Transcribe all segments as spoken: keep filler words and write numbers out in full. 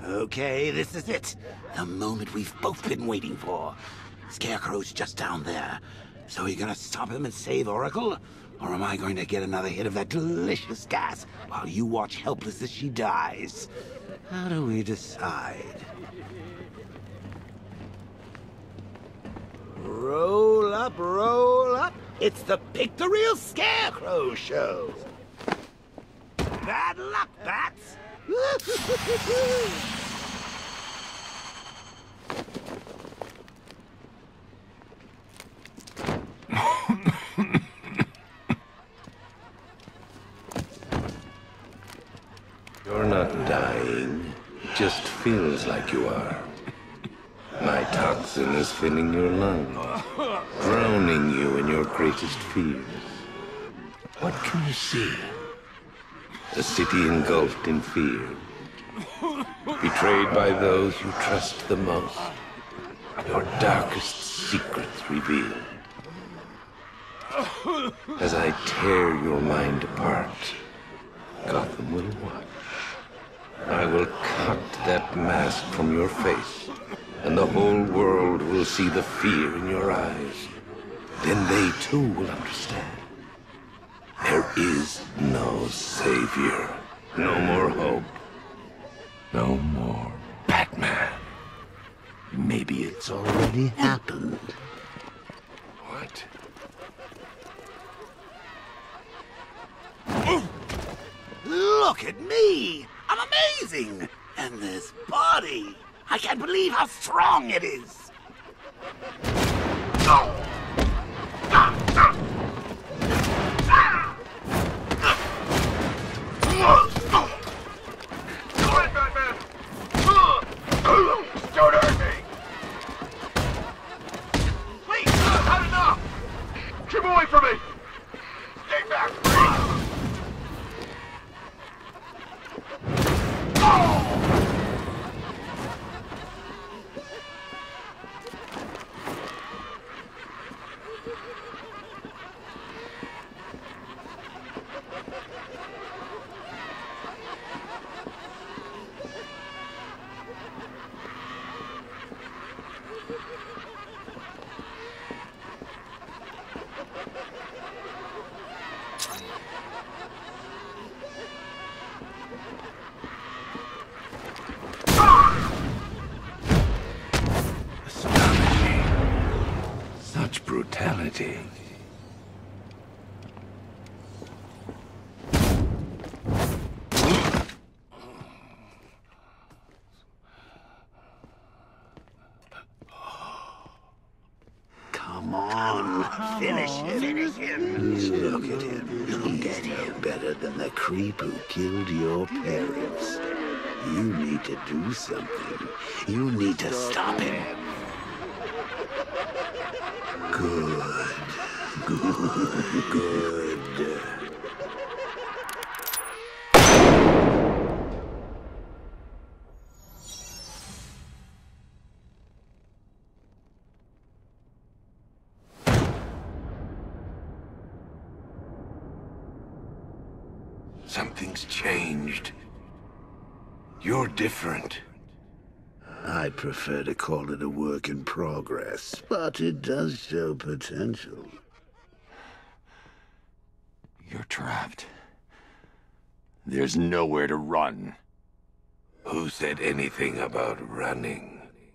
Okay, this is it. The moment we've both been waiting for. Scarecrow's just down there. So are you gonna stop him and save Oracle? Or am I going to get another hit of that delicious gas while you watch helpless as she dies? How do we decide? Roll up, roll up. It's the Pick the Real Scarecrow show. Bad luck, Bats. You're not dying. It just feels like you are. My toxin is filling your lungs, drowning you in your greatest fears. What can you see? A city engulfed in fear. Betrayed by those you trust the most. Your darkest secrets revealed. As I tear your mind apart, Gotham will watch. I will cut that mask from your face, and the whole world will see the fear in your eyes. Then they too will understand. There is no savior, no more hope, no more Batman. Maybe it's already happened. What? Look at me! I'm amazing! And this body! I can't believe how strong it is! Oh. Go ahead, Batman! Don't hurt me! Please, I've had enough! Keep away from me! Stay back, please! Such brutality. Come on, finish him. Finish him. Look at him. Look at him. Better than the creep who killed your parents. You need to do something. You need to stop him. Good. Good. Good. Something's changed. You're different. I prefer to call it a work in progress, but it does show potential. You're trapped. There's nowhere to run. Who said anything about running?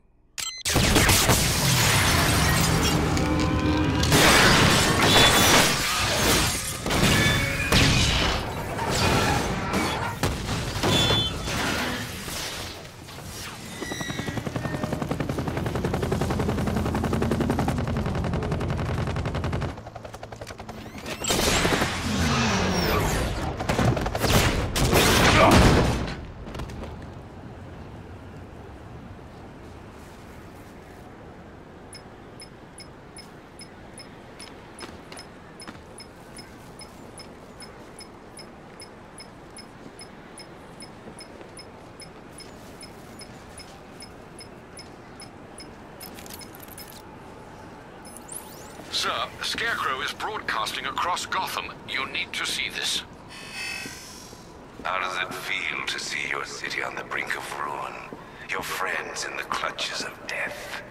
Sir, Scarecrow is broadcasting across Gotham. You need to see this. How does it feel to see your your city on the brink of ruin. Your friends in the clutches of death.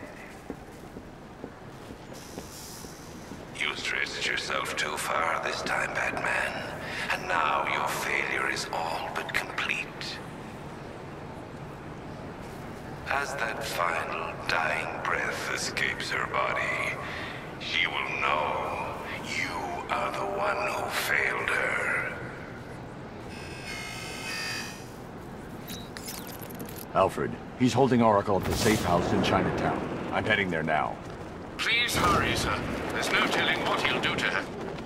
You stretched yourself too far this time, Batman. And now your failure is all but complete. As that final dying breath escapes her body, she will know you are the one who failed her. Alfred, he's holding Oracle at the safe house in Chinatown. I'm heading there now. Please hurry, sir. There's no telling what he'll do to her.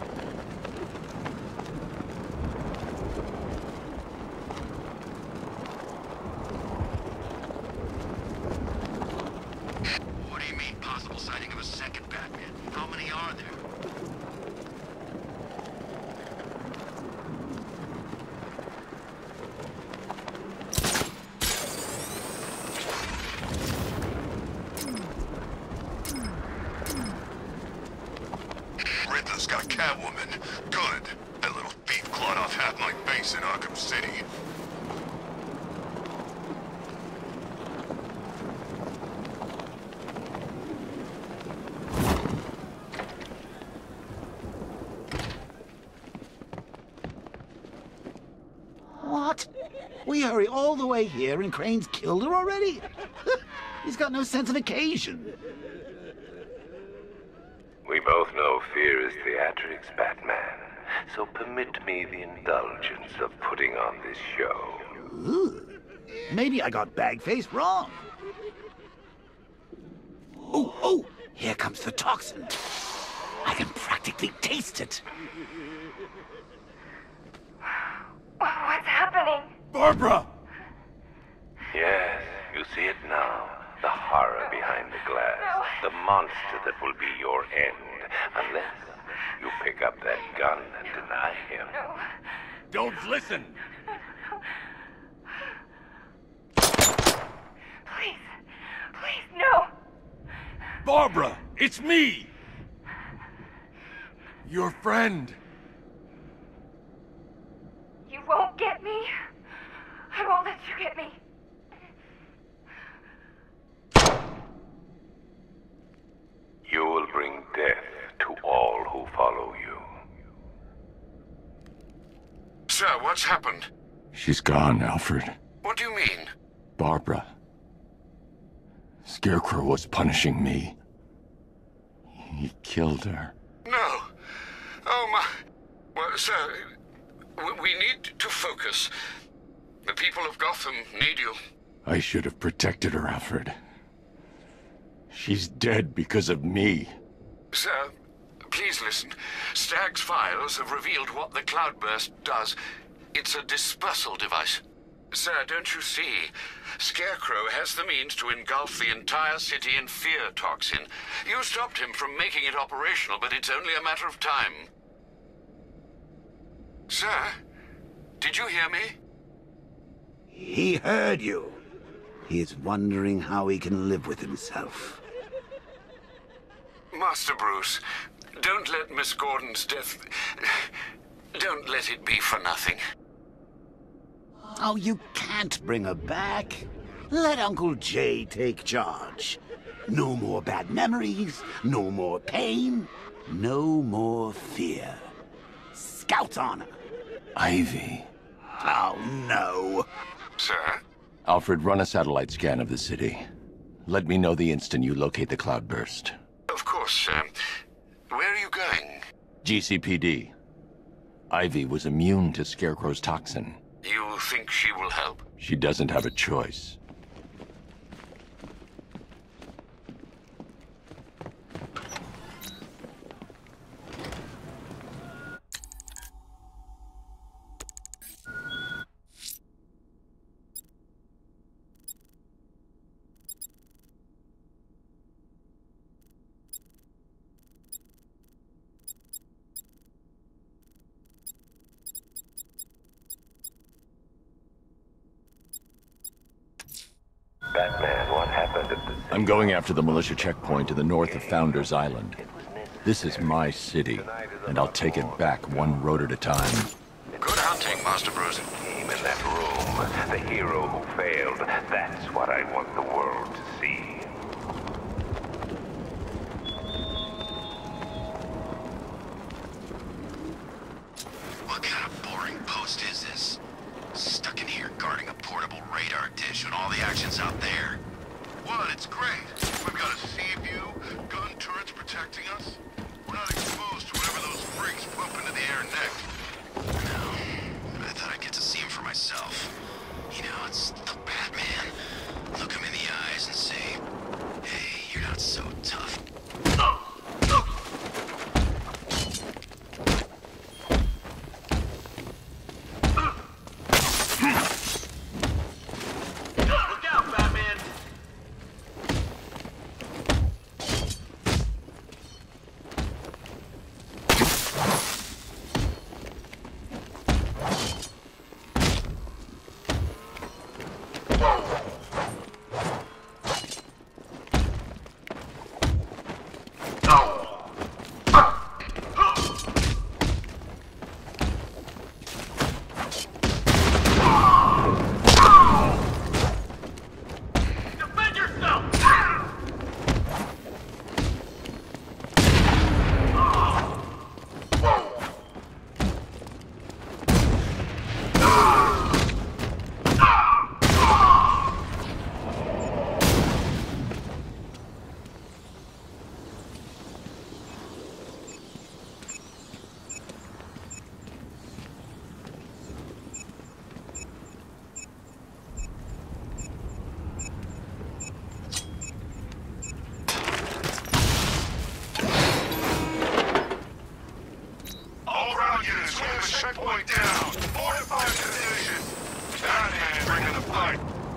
What do you mean, possible sighting of a second Batman? How many are there? Riddler's got Catwoman. Good. That little thief clawed off half my base in Arkham City. What? We hurry all the way here and Crane's killed her already? He's got no sense of occasion. We both know fear is theatrics, Batman. So permit me the indulgence of putting on this show. Ooh. Maybe I got Bagface wrong. Oh, oh! Here comes the toxin. I can practically taste it. What's happening? Barbara! Yes, you see it now. The horror behind the glass. No. The monster that will be your end. Unless you pick up that gun and deny him. No. Don't listen! Please. Please, no. Barbara! It's me! Your friend! You won't get me. I won't let you get me. You will bring death to all who follow you. Sir, what's happened? She's gone, Alfred. What do you mean? Barbara. Scarecrow was punishing me. He killed her. No. Oh, my... Well, sir, w- we need to focus. The people of Gotham need you. I should have protected her, Alfred. She's dead because of me. Sir, please listen. Stagg's files have revealed what the cloudburst does. It's a dispersal device. Sir, don't you see? Scarecrow has the means to engulf the entire city in fear toxin. You stopped him from making it operational, but it's only a matter of time. Sir, did you hear me? He heard you. He is wondering how he can live with himself. Master Bruce, don't let Miss Gordon's death... Don't let it be for nothing. Oh, you can't bring her back. Let Uncle Jay take charge. No more bad memories, no more pain, no more fear. Scout on her. Ivy. Oh, no. Sir? Alfred, run a satellite scan of the city. Let me know the instant you locate the cloudburst. Of course, sir. Where are you going? G C P D. Ivy was immune to Scarecrow's toxin. You think she will help? She doesn't have a choice. Batman, what happened at the... I'm going after the militia checkpoint to the north of Founders Island. This is my city, and I'll take it back one road at a time. Good hunting, Master Bruce. Came and that room. The hero who failed. That's what I want the world to see. What kind of boring post is this? Stuck in here guarding a portable radar dish when all the action's out there. What? It's great. We've got a sea view, gun turrets protecting us. We're not exposed to whatever those freaks pump into the air next. No, but I thought I'd get to see him for myself. You know, it's the Batman. Look him in the eyes and say, hey, you're not so tough. Checkpoint down! Fortify the position! Batman bringing the fight!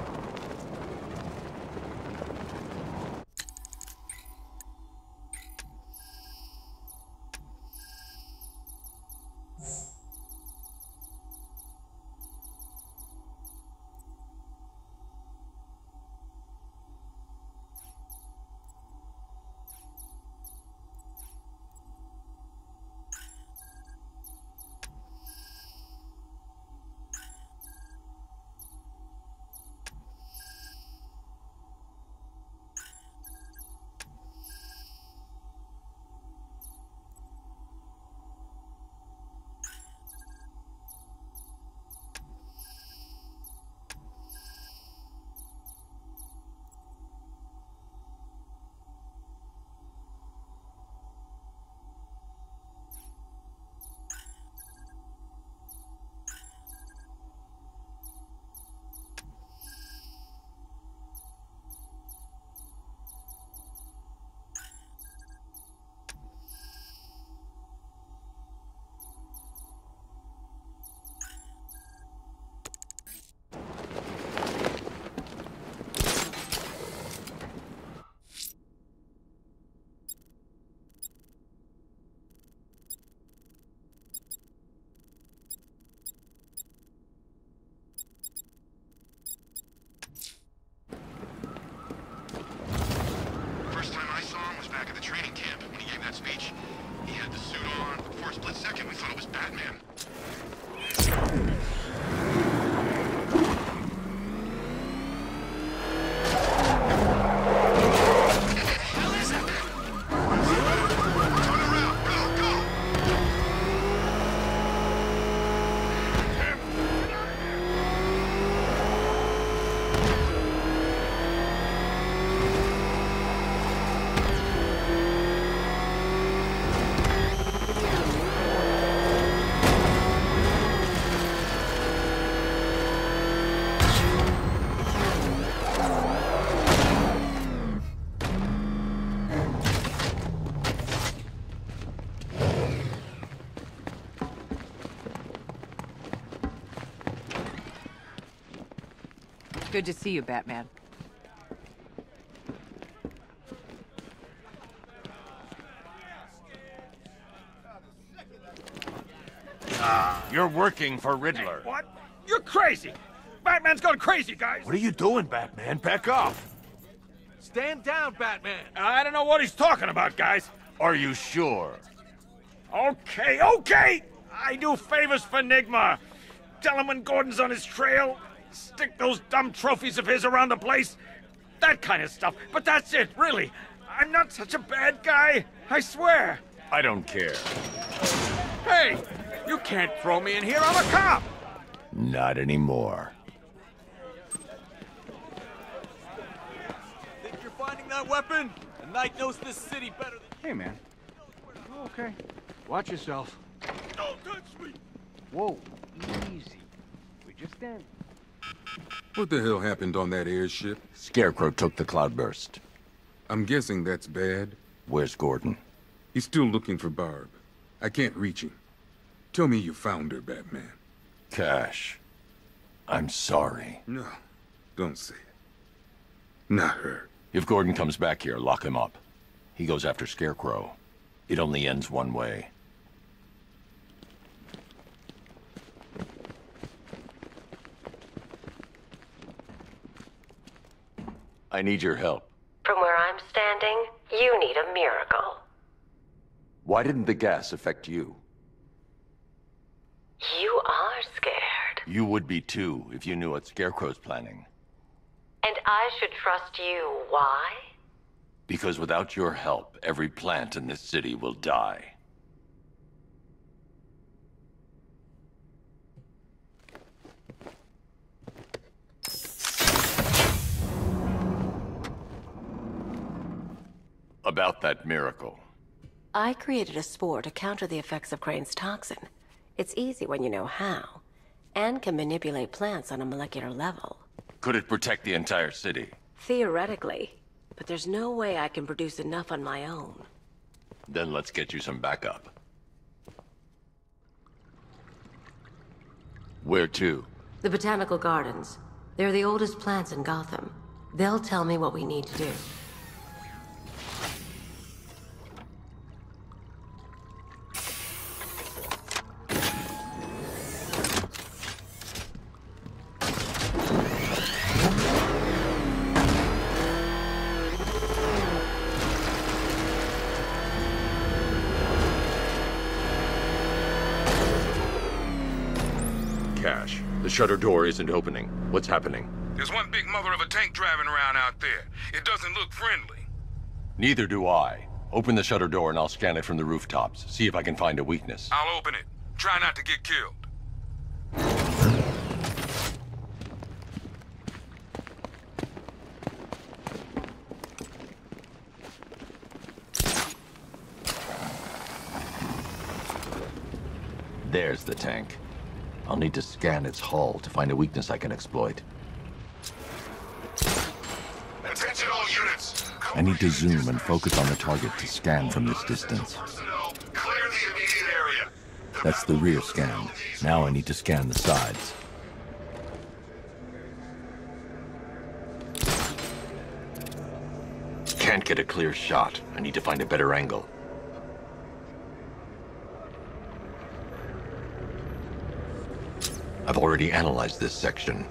Back at the training camp when he gave that speech. He had the suit on. For a split second, we thought it was Batman. Good to see you, Batman. You're working for Riddler. What? You're crazy! Batman's gone crazy, guys! What are you doing, Batman? Back off. Stand down, Batman! I don't know what he's talking about, guys. Are you sure? Okay, okay! I do favors for Enigma. Tell him when Gordon's on his trail. Stick those dumb trophies of his around the place. That kind of stuff. But that's it, really. I'm not such a bad guy. I swear. I don't care. Hey, you can't throw me in here. I'm a cop. Not anymore. Think you're finding that weapon? The Knight knows this city better than... Hey, man. You okay? Watch yourself. Don't touch me! Whoa, easy. We're just standing. What the hell happened on that airship? Scarecrow took the cloudburst. I'm guessing that's bad. Where's Gordon? He's still looking for Barb. I can't reach him. Tell me you found her, Batman. Cash. I'm sorry. No, don't say it. Not her. If Gordon comes back here, lock him up. He goes after Scarecrow. It only ends one way. I need your help. From where I'm standing, you need a miracle. Why didn't the gas affect you? You are scared. You would be too, if you knew what Scarecrow's planning. And I should trust you. Why? Because without your help, every plant in this city will die. About that miracle. I created a spore to counter the effects of Crane's toxin. It's easy when you know how, and can manipulate plants on a molecular level. Could it protect the entire city? Theoretically, but there's no way I can produce enough on my own. Then let's get you some backup. Where to? The Botanical Gardens. They're the oldest plants in Gotham. They'll tell me what we need to do. Cash. The shutter door isn't opening. What's happening? There's one big mother of a tank driving around out there. It doesn't look friendly. Neither do I. Open the shutter door and I'll scan it from the rooftops. See if I can find a weakness. I'll open it. Try not to get killed. There's the tank. I'll need to scan its hull to find a weakness I can exploit. Attention all units. I need to zoom and focus on the target to scan from this distance. Clear the immediate area. That's the rear scan. Now I need to scan the sides. Can't get a clear shot. I need to find a better angle. I've already analyzed this section.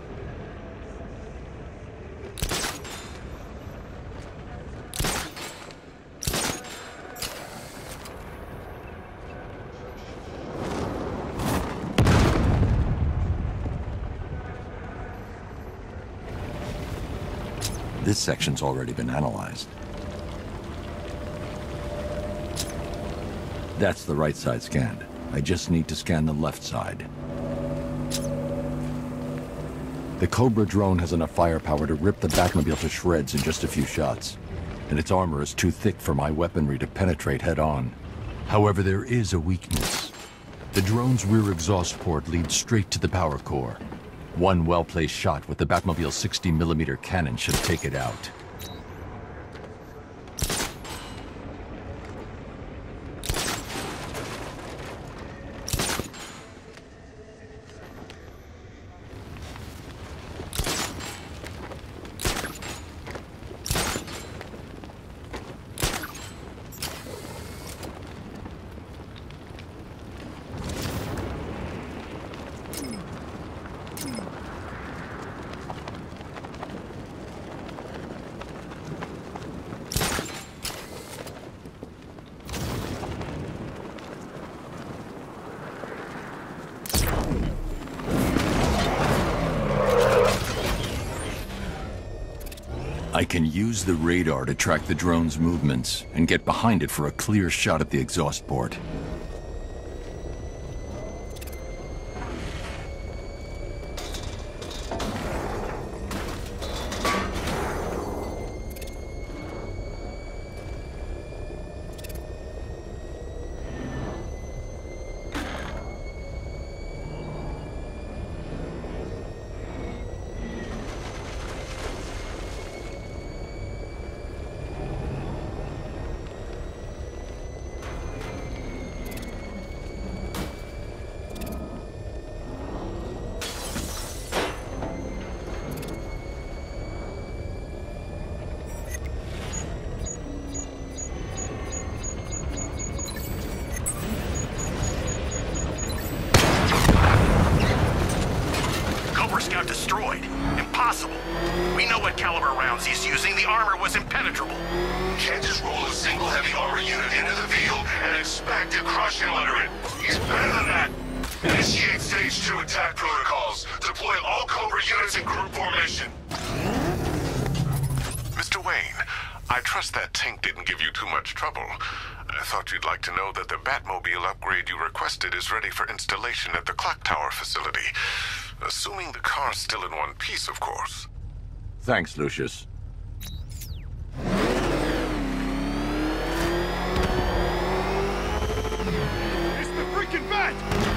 This section's already been analyzed. That's the right side scanned. I just need to scan the left side. The Cobra drone has enough firepower to rip the Batmobile to shreds in just a few shots, and its armor is too thick for my weaponry to penetrate head-on. However, there is a weakness. The drone's rear exhaust port leads straight to the power core. One well-placed shot with the Batmobile's sixty millimeter cannon should take it out. I can use the radar to track the drone's movements and get behind it for a clear shot at the exhaust port. Scout destroyed. Impossible. We know what caliber rounds he's using. The armor was impenetrable. Can't just roll a single heavy armor unit into the field and expect to crush him under it. He's better than that. Initiate stage two attack protocols. Deploy all Cobra units in group formation. Mister Wayne, I trust that tank didn't give you too much trouble. I thought you'd like to know that the Batmobile upgrade you requested is ready for installation at the clock tower facility. Assuming the car's still in one piece, of course. Thanks, Lucius. It's the freaking Bat!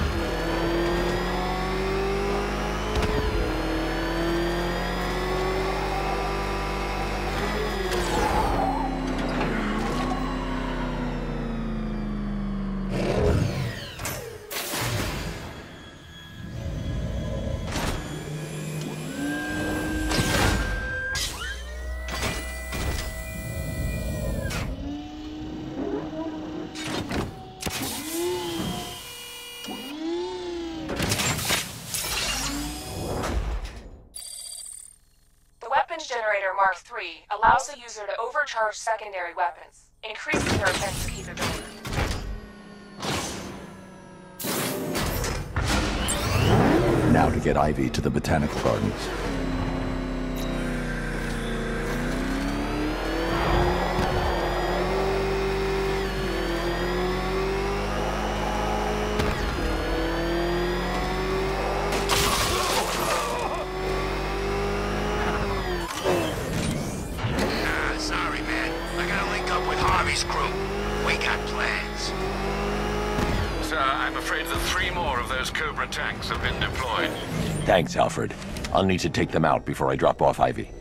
Generator Mark three allows the user to overcharge secondary weapons, increasing their offensive capability. Now to get Ivy to the Botanical Gardens. Tanks have been deployed. Thanks, Alfred. I'll need to take them out before I drop off Ivy.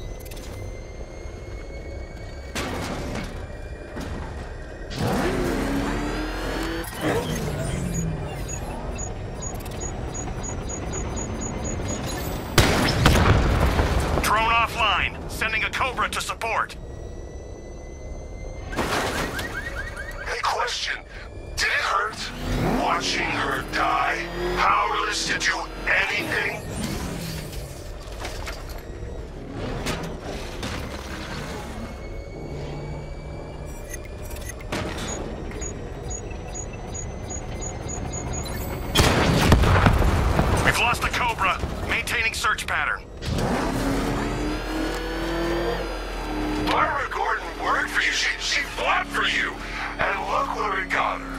Drone offline. Sending a Cobra to support. Hey, question. Did it hurt watching her die? Powerless to do anything? We've lost the Cobra. Maintaining search pattern. Barbara Gordon worked for you. She, she fought for you. And look where it got her.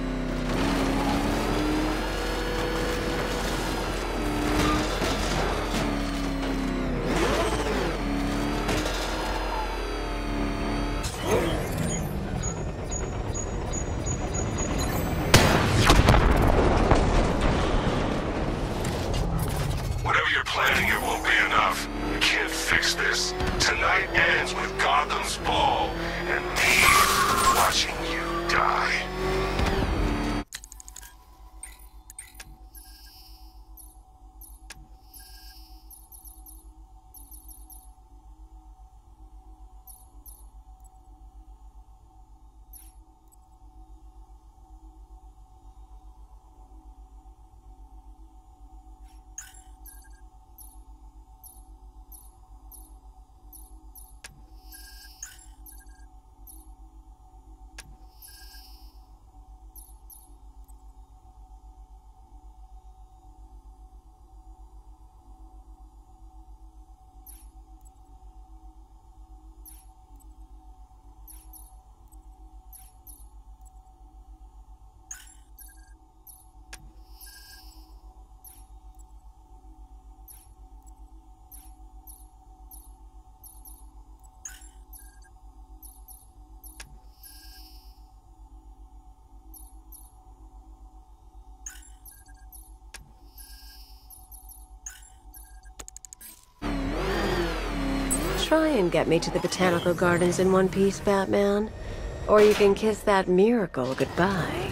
Whatever you're planning, it won't be enough. You can't fix this. Tonight ends with Gotham's ball and me watching you die. Try and get me to the botanical gardens in one piece, Batman. Or you can kiss that miracle goodbye.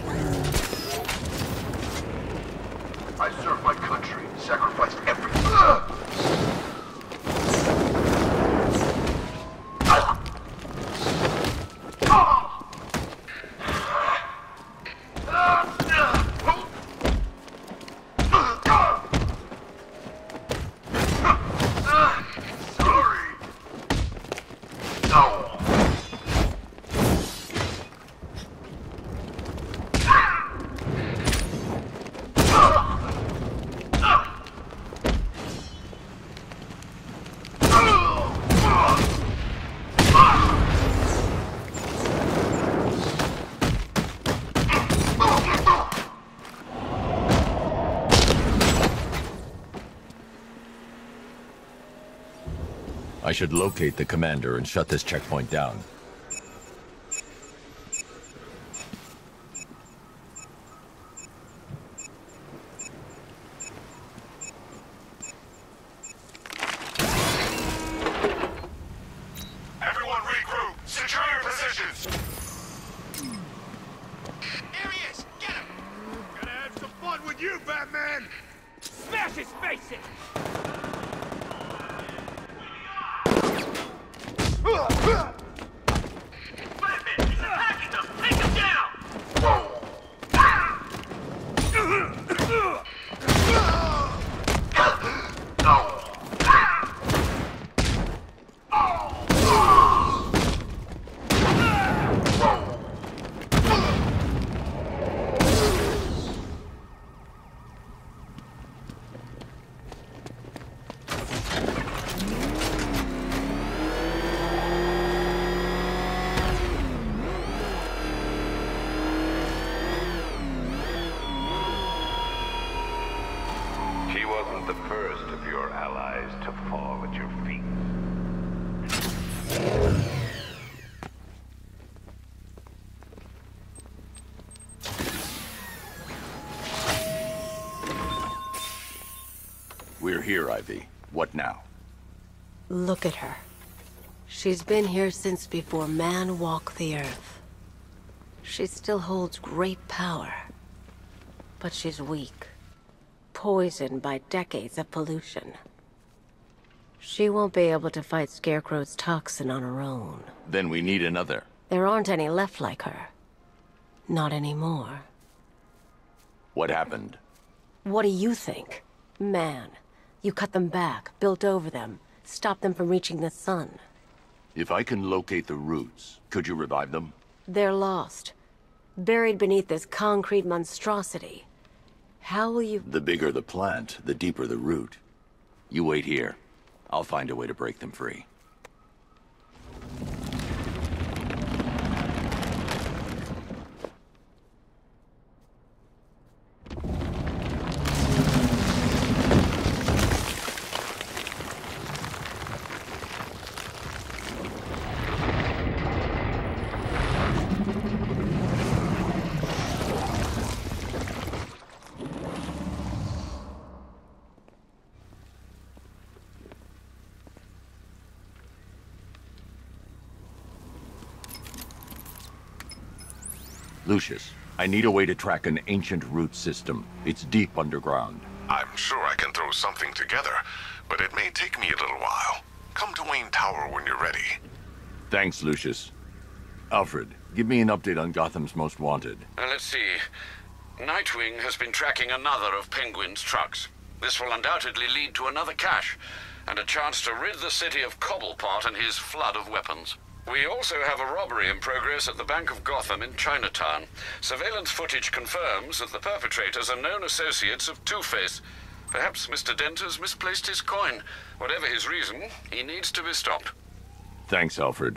I served my country, sacrificed everything. I should locate the commander and shut this checkpoint down. Everyone regroup! Secure your positions! There he is! Get him! Gonna have some fun with you, Batman! Smash his face in! Batman, he's attacking them! Take him down! She wasn't the first of your allies to fall at your feet. We're here, Ivy. What now? Look at her. She's been here since before man walked the earth. She still holds great power. But she's weak. Poisoned by decades of pollution. She won't be able to fight Scarecrow's toxin on her own. Then we need another. There aren't any left like her. Not anymore. What happened? What do you think? Man, you cut them back, built over them, stopped them from reaching the sun. If I can locate the roots, could you revive them? They're lost. Buried beneath this concrete monstrosity. How will you... The bigger the plant, the deeper the root. You wait here. I'll find a way to break them free. Lucius, I need a way to track an ancient root system. It's deep underground. I'm sure I can throw something together, but it may take me a little while. Come to Wayne Tower when you're ready. Thanks, Lucius. Alfred, give me an update on Gotham's Most Wanted. Uh, let's see. Nightwing has been tracking another of Penguin's trucks. This will undoubtedly lead to another cache, and a chance to rid the city of Cobblepot and his flood of weapons. We also have a robbery in progress at the Bank of Gotham in Chinatown. Surveillance footage confirms that the perpetrators are known associates of Two-Face. Perhaps Mister Dent has misplaced his coin. Whatever his reason, he needs to be stopped. Thanks, Alfred.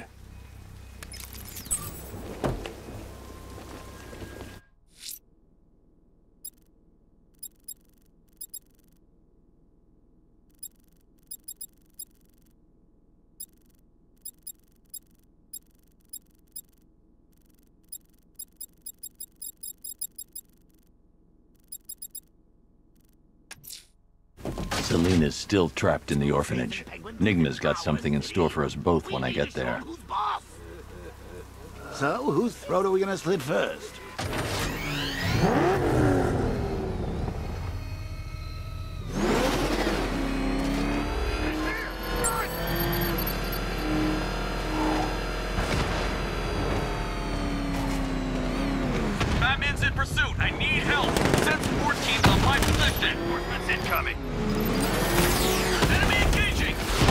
Selena's still trapped in the orphanage. Nigma's got something in store for us both when I get there. So, whose throat are we gonna slit first? Batman's in pursuit. I need help. Send support teams on my position. Reinforcements incoming. Enemy engaging.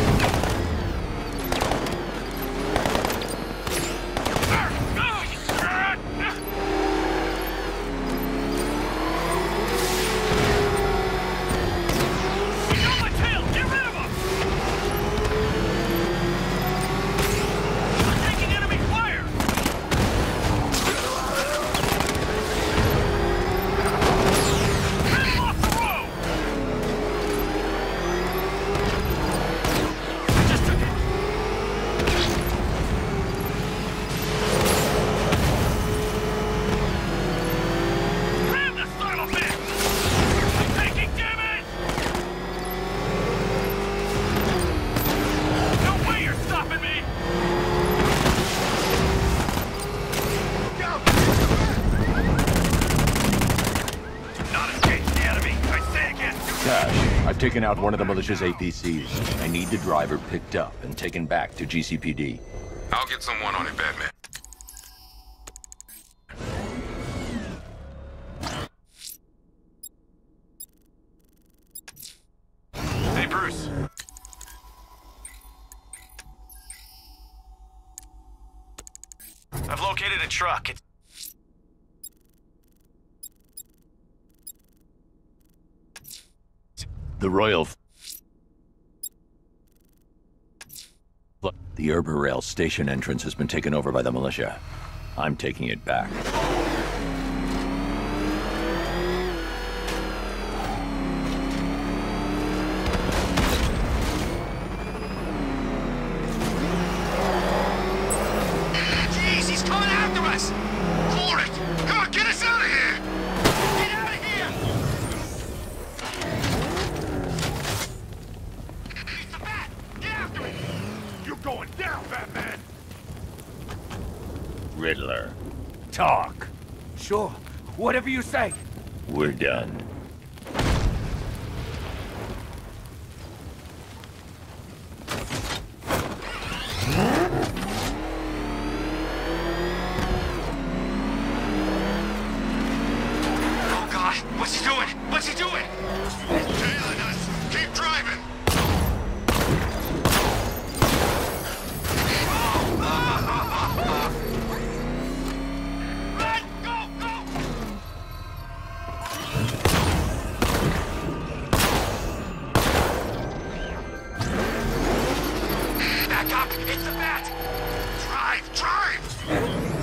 I've taken out one of the militia's A P Cs. I need the driver picked up and taken back to G C P D. I'll get someone on it, Batman. Hey, Bruce. I've located a truck. It's The Royal... The Urber Rail station entrance has been taken over by the militia. I'm taking it back. Jeez, he's coming after us! For it! Come on, get us out of here! Get out of here! He's the bat! Get after him! You're going down, Batman! Riddler, Talk. Sure. Whatever you say. we're done. Oh God, what's he doing? What's he doing? Tailing us! Keep driving! Run! Go! Go! Back up! It's the bat! Drive! Drive!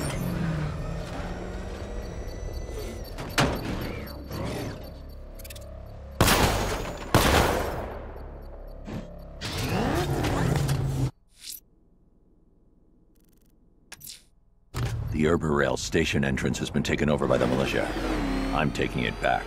The Urber Rail station entrance has been taken over by the militia. I'm taking it back.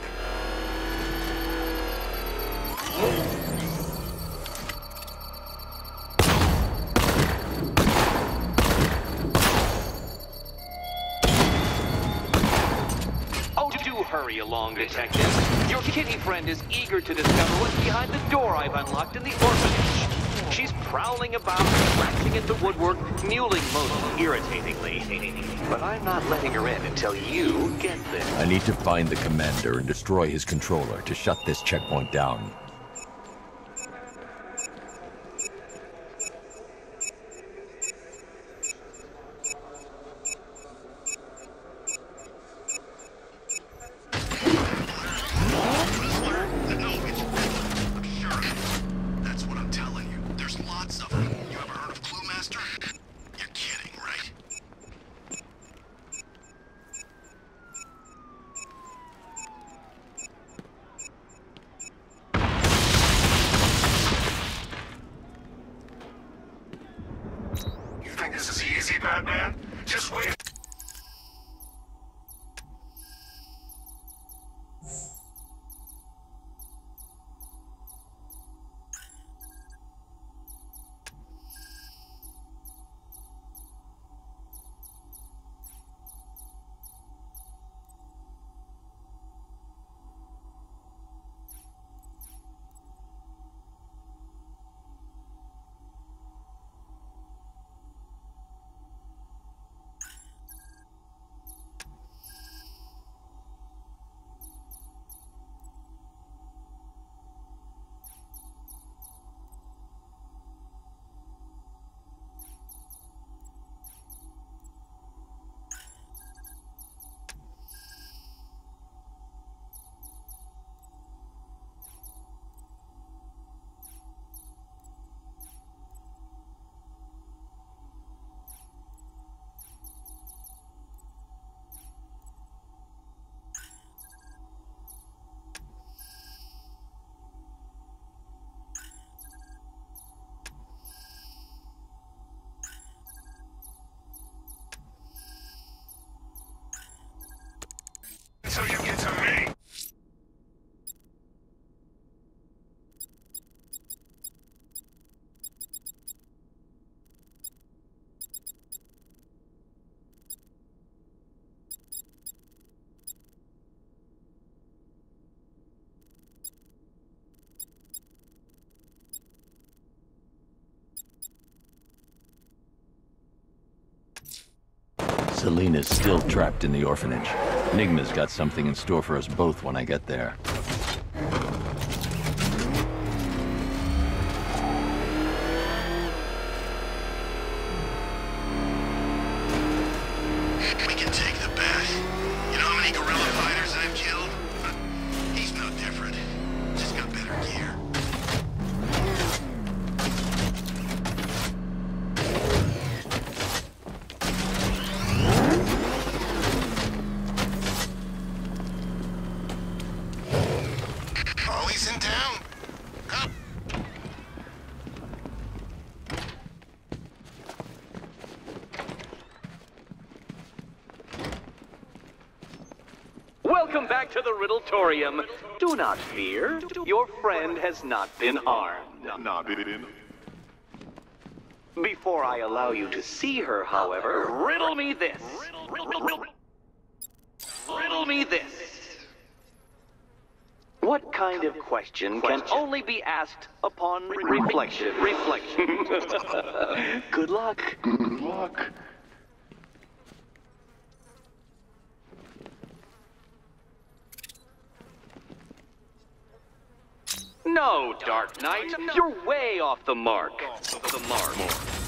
Oh, do hurry along, detective. Your kitty friend is eager to discover what's behind the door I've unlocked in the orphanage. She's prowling about, scratching at the woodwork, mewling most irritatingly. But I'm not letting her in until you get there. I need to find the commander and destroy his controller to shut this checkpoint down. That's what I'm telling you. There's lots of them. You ever heard of Clue Master? You're kidding, right? You think this is easy, Batman? Just wait. Selena's still trapped in the orphanage. Nigma's got something in store for us both when I get there. We can take the bet. You know how many guerrilla fighters I've killed? He's no different. Just got better gear. Always in town. Come. Welcome back to the Riddletorium. Do not fear. Your friend has not been harmed. Not been. Before I allow you to see her, however, riddle me this. Riddle me this. What kind of question can only be asked upon reflection? Reflection. Good luck. Good luck. No, Dark Knight. You're way off the mark. Off the mark.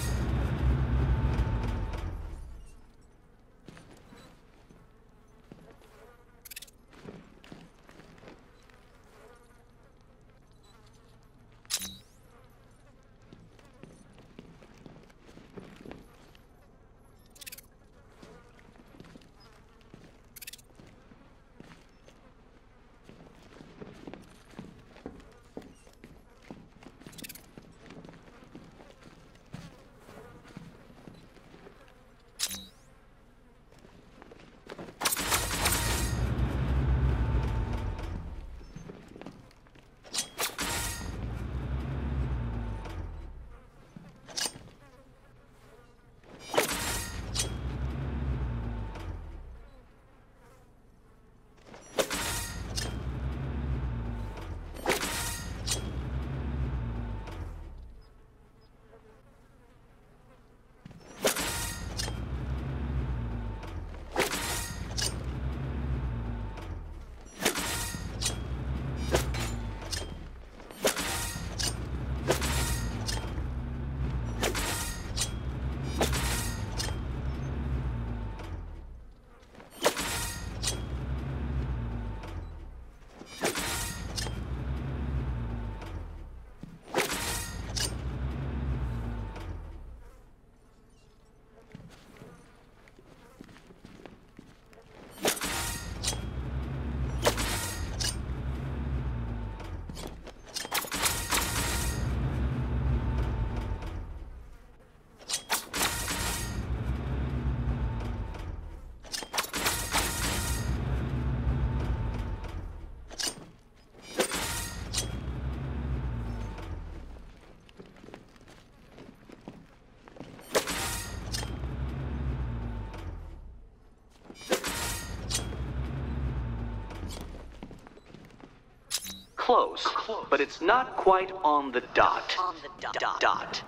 Close, but it's not quite on the dot. On the dot. dot.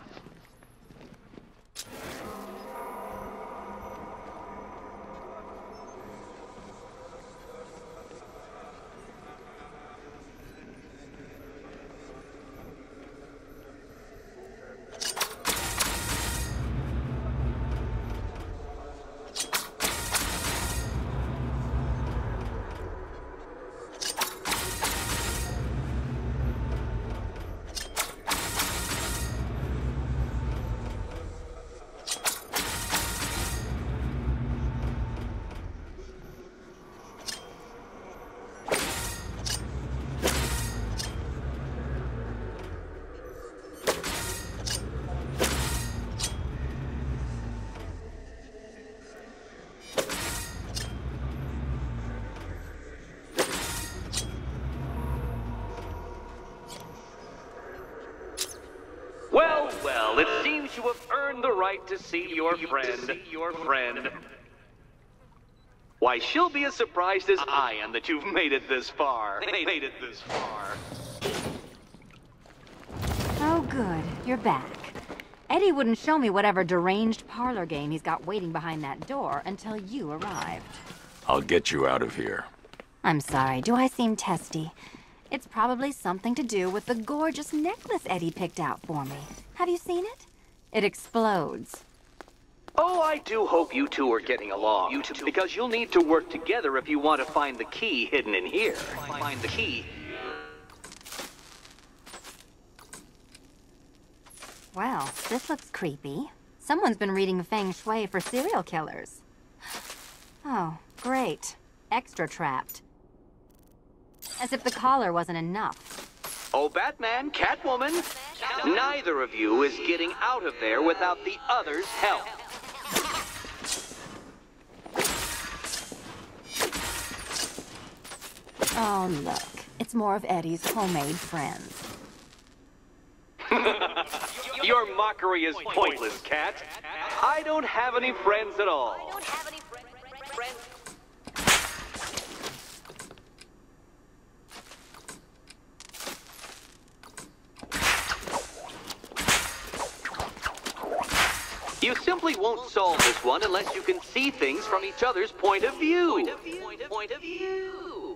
Well, well, it seems you have earned the right to see your friend, your friend. Why, she'll be as surprised as I am that you've made it this far. Made it this far. Oh, good. You're back. Eddie wouldn't show me whatever deranged parlor game he's got waiting behind that door until you arrived. I'll get you out of here. I'm sorry, do I seem testy? It's probably something to do with the gorgeous necklace Eddie picked out for me. Have you seen it? It explodes. Oh, I do hope you two are getting along, you two, because you'll need to work together if you want to find the key hidden in here. Find the key. Well, this looks creepy. Someone's been reading Feng Shui for serial killers. Oh, great. Extra trapped. As if the collar wasn't enough. Oh, Batman, Catwoman, neither of you is getting out of there without the other's help. Oh, look. It's more of Eddie's homemade friends. Your mockery is pointless, Cat. I don't have any friends at all. I don't have any friends. You simply won't solve this one unless you can see things from each other's point of view. Point of view. Point of, point of view.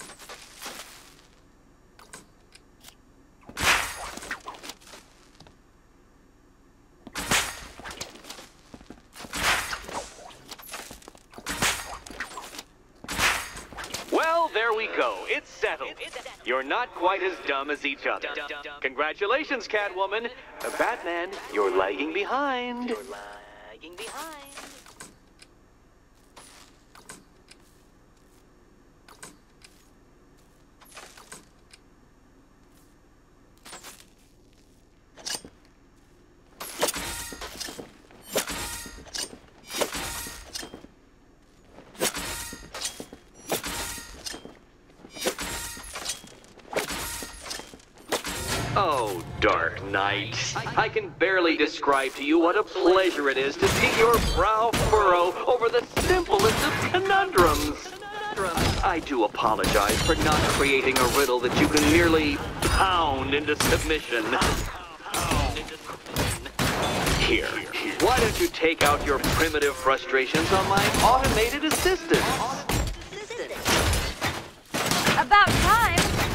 Well, there we go. It's settled. You're not quite as dumb as each other. Congratulations, Catwoman. Uh, Batman, you're lagging behind. You're lagging behind. Oh, Dark Knight. I can barely describe to you what a pleasure it is to see your brow furrow over the simplest of conundrums. I do apologize for not creating a riddle that you can merely pound into submission. Here, why don't you take out your primitive frustrations on my automated assistant? About time!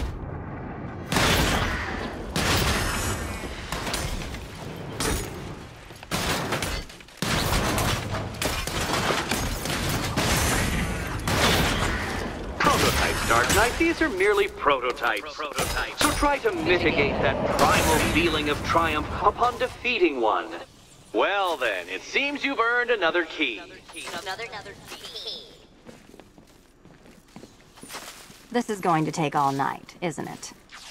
Dark Knight, these are merely prototypes. prototypes. So try to mitigate that primal feeling of triumph upon defeating one. Well then, it seems you've earned another key. Another key. Another, another key. This is going to take all night, isn't it?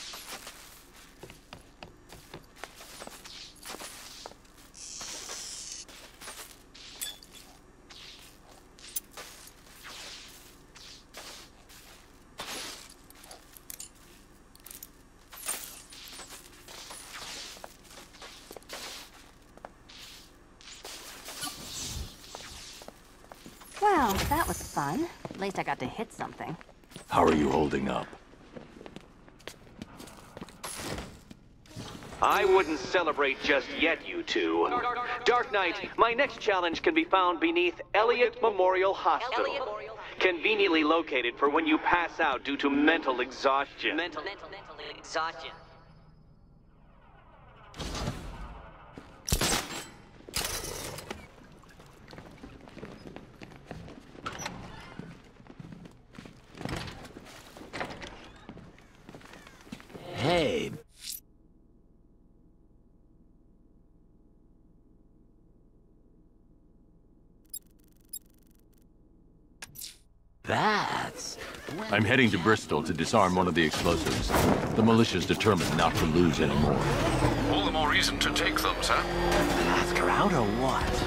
Well, that was fun. At least I got to hit something. How are you holding up? I wouldn't celebrate just yet, you two. Dark Knight, my next challenge can be found beneath Elliott Memorial Hospital. Conveniently located for when you pass out due to mental exhaustion. Mental, mental, mental exhaustion. Hey. That's... I'm heading to Bristol to disarm one of the explosives. The militia's determined not to lose anymore. All the more reason to take them, sir. Ask her out or what?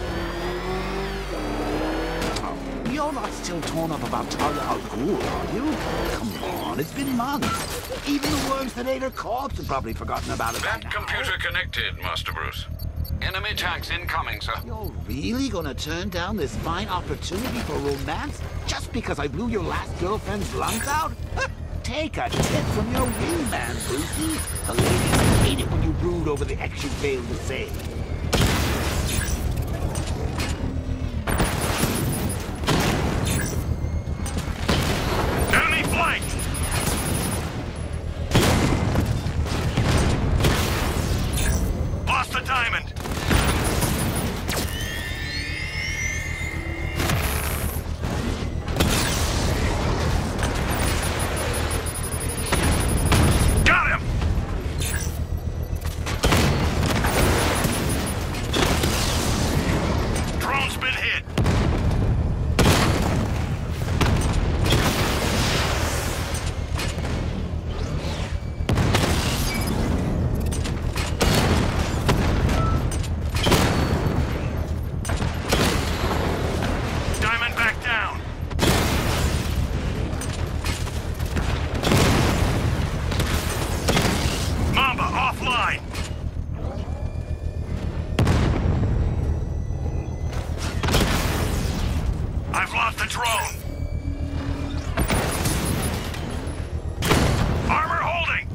You're not still torn up about Talia al Ghul, are you? Come on, it's been months. Even the worms that ate her corpse have probably forgotten about it by That now. computer connected, Master Bruce. Enemy tanks incoming, sir. You're really gonna turn down this fine opportunity for romance just because I blew your last girlfriend's lungs out? Take a tip from your wingman, Brucey. The ladies hate it when you brood over the ex you failed to save. off the drone! Armor holding!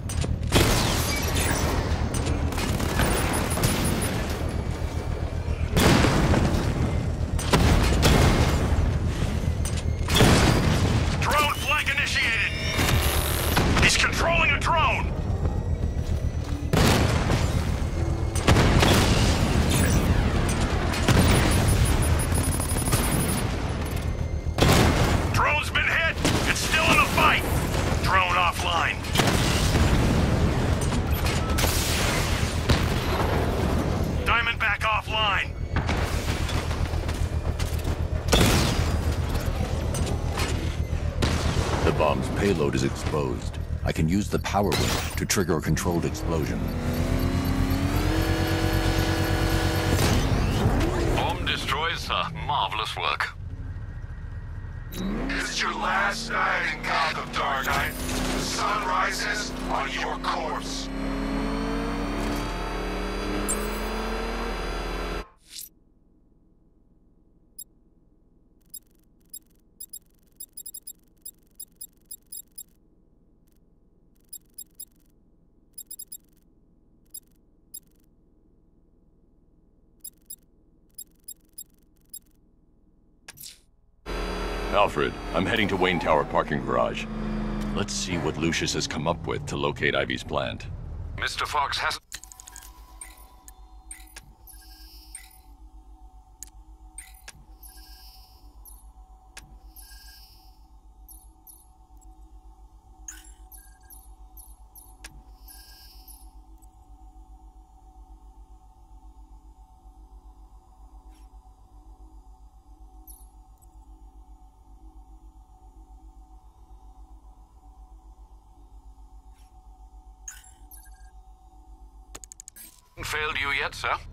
Drone flank initiated! He's controlling a drone! Drone's been hit! It's still in a fight! Drone offline. Diamondback offline. The bomb's payload is exposed. I can use the power winch to trigger a controlled explosion. Bomb destroys, sir. Marvelous work. This is your last night in Gotham, Dark Knight. The sun rises on your corpse. Alfred, I'm heading to Wayne Tower parking garage. Let's see what Lucius has come up with to locate Ivy's plant. Mister Fox hasn't... failed you yet, sir?